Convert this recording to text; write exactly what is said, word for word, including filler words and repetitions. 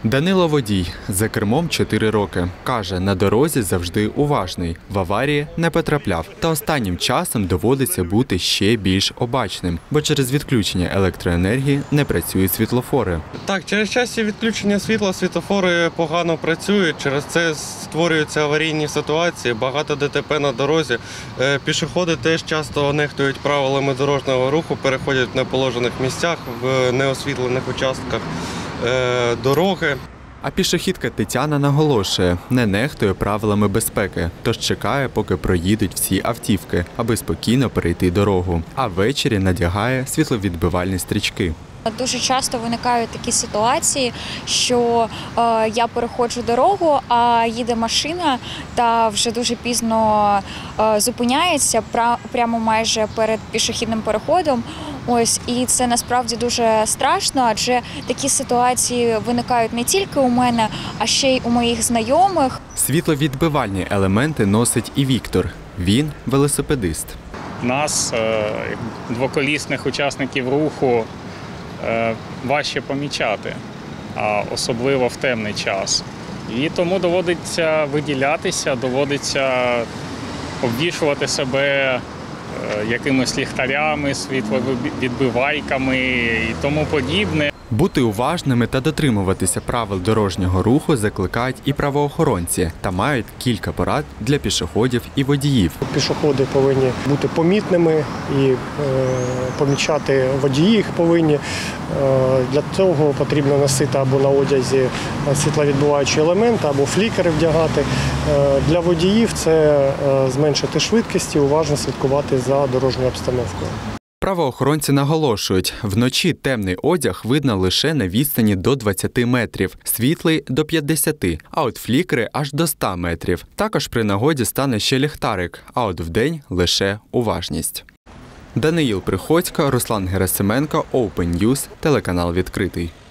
Данило водій, за кермом чотири роки. Каже, на дорозі завжди уважний, в аварії не потрапляв. Та останнім часом доводиться бути ще більш обачним, бо через відключення електроенергії не працюють світлофори. Так, через часті відключення світла світлофори погано працюють, через це створюються аварійні ситуації, багато ДТП на дорозі. Пішоходи теж часто нехтують правилами дорожнього руху, переходять в неположених місцях, в неосвітлених участках дороги. А пішохідка Тетяна наголошує, не нехтує правилами безпеки, тож чекає, поки проїдуть всі автівки, аби спокійно перейти дорогу. А ввечері надягає світловідбивальні стрічки. Дуже часто виникають такі ситуації, що е, я переходжу дорогу, а їде машина та вже дуже пізно е, зупиняється, пра, прямо майже перед пішохідним переходом. Ось, і це насправді дуже страшно, адже такі ситуації виникають не тільки у мене, а ще й у моїх знайомих. Світловідбивальні елементи носить і Віктор. Він – велосипедист. Нас, двоколісних учасників руху, важче помічати, а особливо в темний час. І тому доводиться виділятися, доводиться обвішувати себе якимись ліхтарями, світловідбивайками і тому подібне. Бути уважними та дотримуватися правил дорожнього руху закликають і правоохоронці та мають кілька порад для пішоходів і водіїв. Пішоходи повинні бути помітними і е, помічати водії їх повинні. Е, для цього потрібно носити або на одязі світловідбиваючі елементи, або флікери вдягати. Е, для водіїв це е, зменшити швидкість і уважно слідкувати за дорожньою обстановкою. Правоохоронці наголошують, вночі темний одяг видно лише на відстані до двадцяти метрів, світлий – до п'ятдесяти, а от флікери – аж до ста метрів. Також при нагоді стане ще ліхтарик, а от вдень – лише уважність. Даниїл Приходько, Руслан Герасименко, Open News, телеканал «Відкритий».